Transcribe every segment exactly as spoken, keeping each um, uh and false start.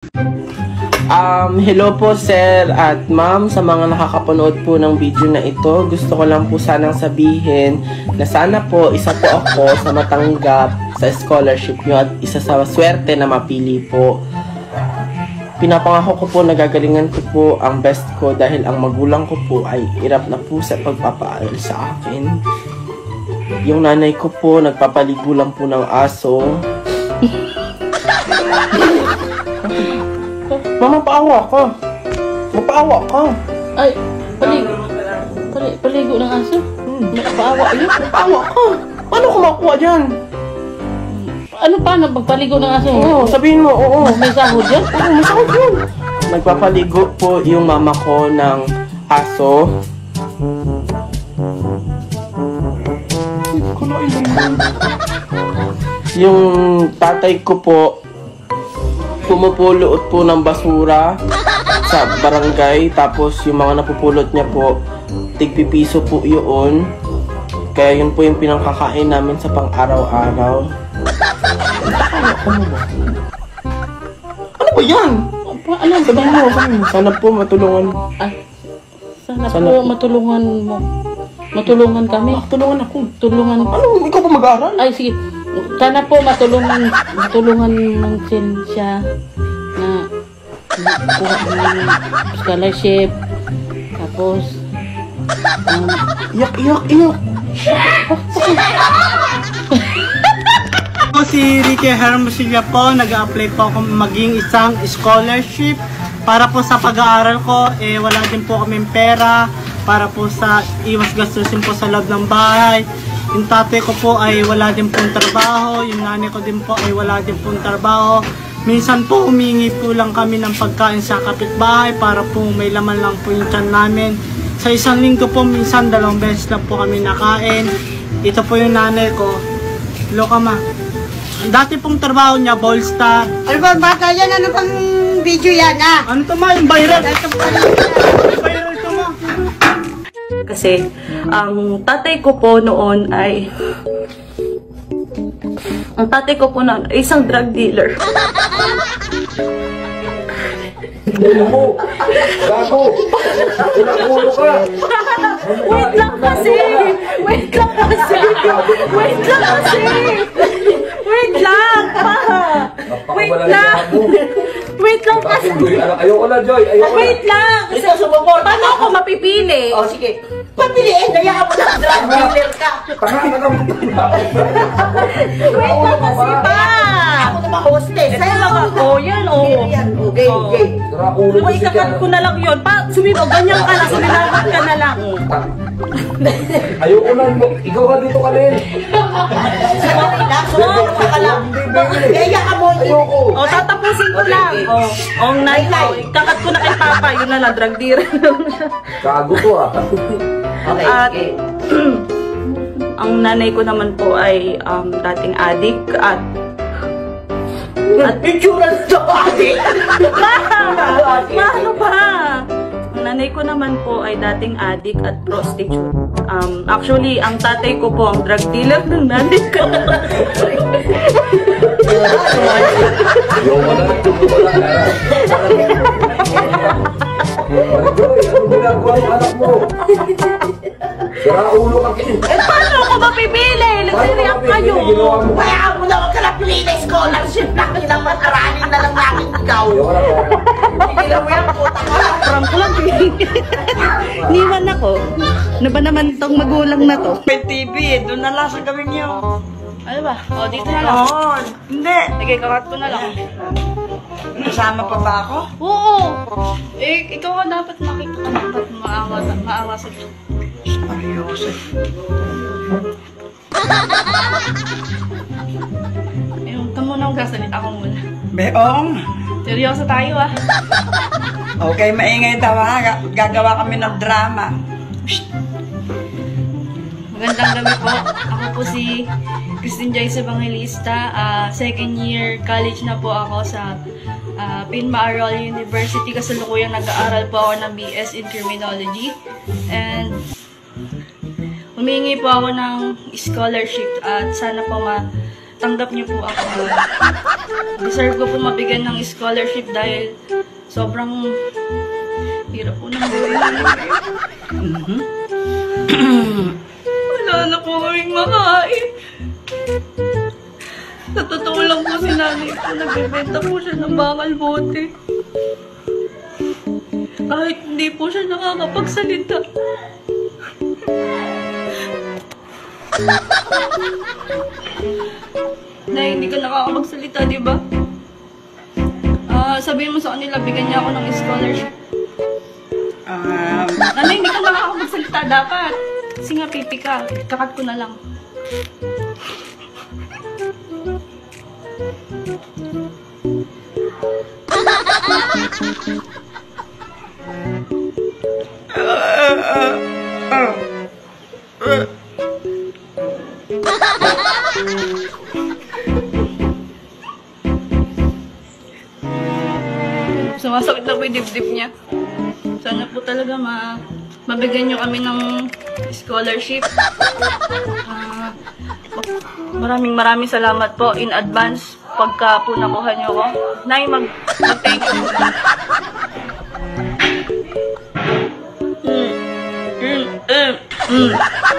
Um, hello po sir at ma'am sa mga nakakapanood po ng video na ito. Gusto ko lang po sanang sabihin na sana po isa po ako sa matanggap sa scholarship nyo at isa sa swerte na mapili po. Pinapangako ko po na gagalingan ko po ang best ko dahil ang magulang ko po ay hirap na po sa pagpapaaral sa akin. Yung nanay ko po nagpapaligo lang po ng aso. Mama, paawa ka. Mapaawa ka. Ay, paligo. Pali, paligo ng aso? Hmm. Paawa yun? Mapaawa ka. Paano ko makuha dyan? Ano paano pagpaligo ng aso? Oo, sabihin mo, oo. May sahod yan? Oo, may sahod yun. Nagpapaligo po yung mama ko ng aso. Yung tatay ko po pumupulot po ng basura sa barangay, tapos yung mga napupulot niya po tigpipiso po yun, kaya yun po yung pinangkakain namin sa pang araw-araw. Ano ba yan? Ano sabihin mo? Sana po matulungan. Ay, sana, sana po matulungan mo. Matulungan kami. Ah, tulungan ako. Tulungan. Ano? Ikaw pa mag-aaral? Ay, sige. Sana po matulungan, matulungan ng siya na kuha ng scholarship. Tapos, um, iyak, iyak, iyak. Ako si Ricky Hermosilla po, nag-a-apply po ako maging isang scholarship para po sa pag-aaral ko. Eh, wala din po kaming pera para po sa iwas gastusin po sa loob ng bahay. Yung tatay ko po ay wala din pong trabaho, yung nanay ko din po ay wala din pong trabaho. Minsan po humingi po lang kami ng pagkain sa kapitbahay para po may laman lang po yung tiyan namin. Sa isang linggo po minsan dalawang beses lang po kami nakain. Ito po yung nanay ko. Loka ma. Dati pong trabaho niya, Ballstar. Ano ba bata yan? Ano bang video yan ah? Ano to ma? Yung viral? Viral to ma. Kasi ang tatay ko po noon ay ang tatay ko po noon ay isang drug dealer. Gago! Gago! Pinakulo ka! Wait lang kasi! Wait lang kasi! Wait lang kasi! Wait lang! Pa! Wait lang! Wait lang kasi! Ayoko na, Joy! Ayoko na! Wait lang! Ito sumuport. Paano ako mapipili? O sige. Papiliin. Kaya mo lang drug dealer ka. Tanga ka naman! Wait lang kasi pa! Ako naman hostess. Sa'yo lang ako. Yan, oo. Yan. Okay, okay. Nakakulo Kung ikakat ko na lang yun, pa, sumibaw, ganyan ka lang, sumilagot ka na lang. Ayoko na! Ikaw ka dito ka rin! Sorry lang. Sumama ka lang. Kaya ka mo. Ayoko! O, tatapusin ko lang. O, o, nay, o, kakat ko na kay Papa, yun na lang, drug dealer. Gago ko ah! Okay, At, okay. ang nanay ko naman po ay um, dating adik at At insurance to ate. Ma! Ma, ano ba? Ang nanay ko naman po ay dating adik at prostitute. Um, actually, ang tatay ko po ang drug dealer ng nanay ko. Ayoko na! Wala na! Joy! Ano ginagawa yung anak mo? Sira ulo ka kin! Eh, paano ako mapipili? Nagsireact kayo. Ginawa mo! Kaya mo na huwag ka na pili na scholarship na kinaman. Aralin na lang namin ikaw. Ayoko na po! Tigilan mo yan, puta ka. Prank ko lang. Niwan ako. Ano ba naman tong magulang na to? May T V eh, doon na lang sa gawin niyo. Ano ba? O, dito na lang. Oo, hindi. Sige, kakat ko na lang. Kasama pa ba ako? Oo. Eh, ikaw ka dapat makita ka dapat maawa, maawa sa Diyos. Seryoso. Eh, huwag ka muna magsasalita ako muna. Beong, Seryoso tayo ah. okay, maingay daw ha. Gagawa kami ng drama. Magandang gabi po. Ako po si Christine Joyce Evangelista. Uh, second year college na po ako sa uh, Pinmaaral University. Kasalukuyang nag-aaral po ako ng B S in Criminology. And humingi po ako ng scholarship at sana po ma tanggap niyo po ako. Deserve ko po mabigyan ng scholarship dahil sobrang hirap po ng buhay namin. Wala na po kaming makain. Sa totoo lang po si nanay po, nagbebenta po siya ng bakal bote. Kahit hindi po siya nakakapagsalita. Na hindi ka nakakapagsalita, di ba? Ah, sabihin mo sa kanila, bigyan niya ako ng scholarship. Ah, nanay, hindi ka nakakapagsalita dapat. Kasi nga, pipi ka. Kakat ko na lang. Sumasakit na po yung dibdib niya. Sana po talaga ma mabigyan niyo kami ng scholarship. Uh, maraming maraming salamat po in advance pagka po nakuha niyo ko. Nay, mag, mag-thank you. Mm. Mm. Mm. Mm.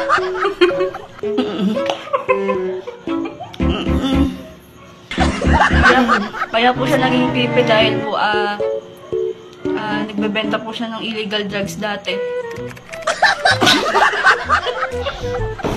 Kaya, kaya po siya naging pipi dahil po ah uh, uh, nagbebenta po siya ng illegal drugs dati.